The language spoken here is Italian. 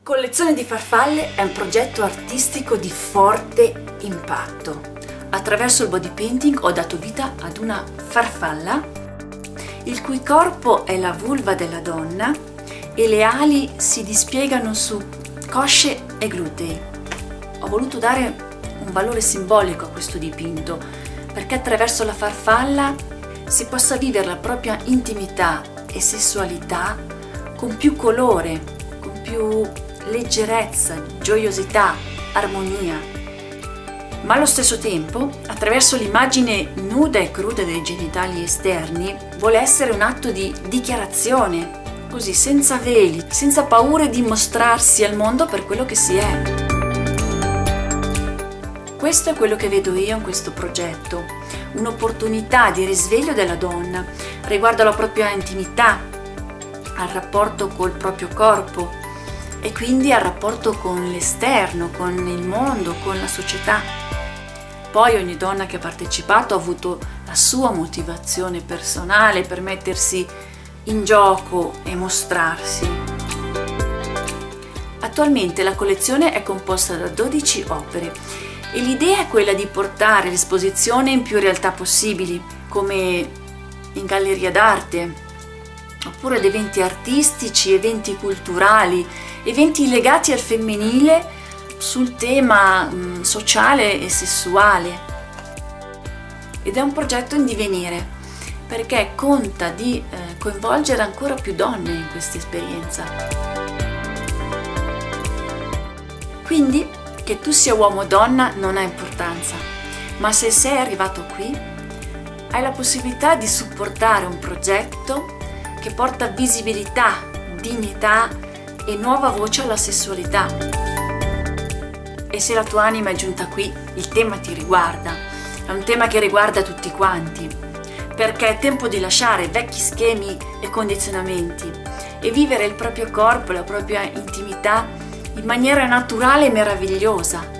Collezione di farfalle è un progetto artistico di forte impatto. Attraverso il body painting ho dato vita ad una farfalla il cui corpo è la vulva della donna e le ali si dispiegano su cosce e glutei. Ho voluto dare un valore simbolico a questo dipinto perché attraverso la farfalla si possa vivere la propria intimità e sessualità con più colore, con più leggerezza, gioiosità, armonia. Ma allo stesso tempo, attraverso l'immagine nuda e cruda dei genitali esterni, vuole essere un atto di dichiarazione, così senza veli, senza paure di mostrarsi al mondo per quello che si è. Questo è quello che vedo io in questo progetto, un'opportunità di risveglio della donna riguardo alla propria intimità, al rapporto col proprio corpo e quindi al rapporto con l'esterno, con il mondo, con la società. Poi ogni donna che ha partecipato ha avuto la sua motivazione personale per mettersi in gioco e mostrarsi. Attualmente la collezione è composta da 12 opere e l'idea è quella di portare l'esposizione in più realtà possibili, come in galleria d'arte, oppure ad eventi artistici, eventi culturali, eventi legati al femminile sul tema sociale e sessuale. Ed è un progetto in divenire perché conta di coinvolgere ancora più donne in questa esperienza. Quindi, che tu sia uomo o donna non ha importanza, ma se sei arrivato qui, hai la possibilità di supportare un progetto che porta visibilità, dignità e nuova voce alla sessualità. E se la tua anima è giunta qui, il tema ti riguarda, è un tema che riguarda tutti quanti, perché è tempo di lasciare vecchi schemi e condizionamenti e vivere il proprio corpo e la propria intimità in maniera naturale e meravigliosa,